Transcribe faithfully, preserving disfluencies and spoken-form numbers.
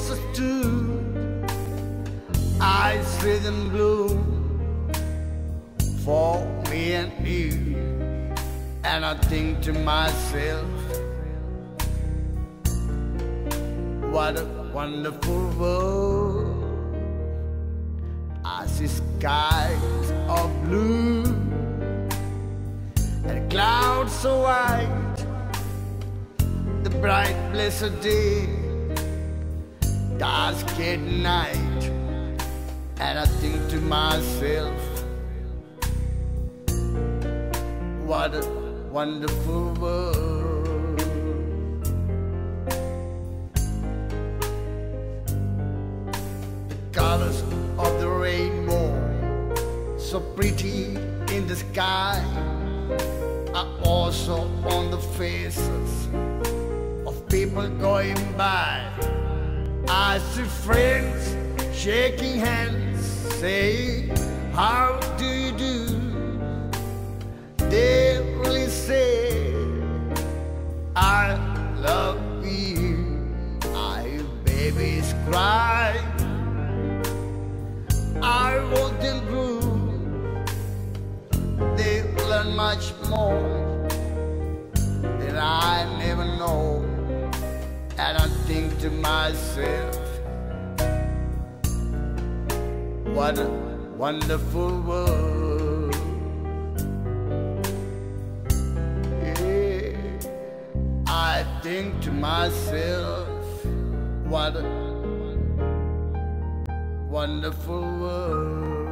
faces too, I see them bloom for me and you. And I think to myself, what a wonderful world. I see skies of blue and clouds so white, the bright blessed day, dark at night. And I think to myself, what a wonderful world. The colors of the rainbow, so pretty in the sky, are also on the faces of people going by. I see friends shaking hands, saying, how do you do? They really say, I love you. I hear babies cry, I hold them through. They learn much more than I never know. And I think to myself, what a wonderful world. Yeah. I think to myself, what a wonderful world.